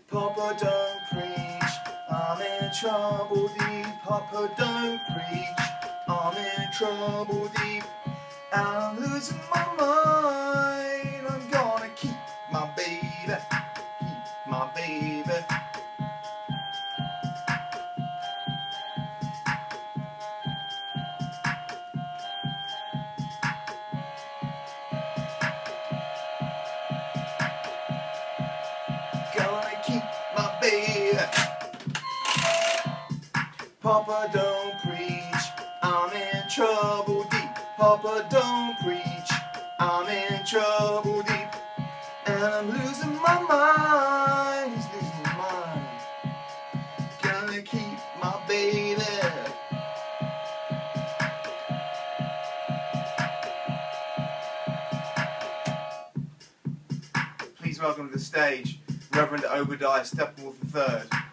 Papa, don't preach, I'm in trouble deep. Papa, don't preach, I'm in trouble deep. And I'm losing my mind. I'm gonna keep my baby, keep my baby. Gonna keep my baby. Papa, don't preach, I'm in trouble deep. Papa, don't preach, I'm in trouble deep. And I'm losing my mind. He's losing his mind. Gonna keep my baby. Please welcome to the stage Reverend Obadiah Steppenwolf III.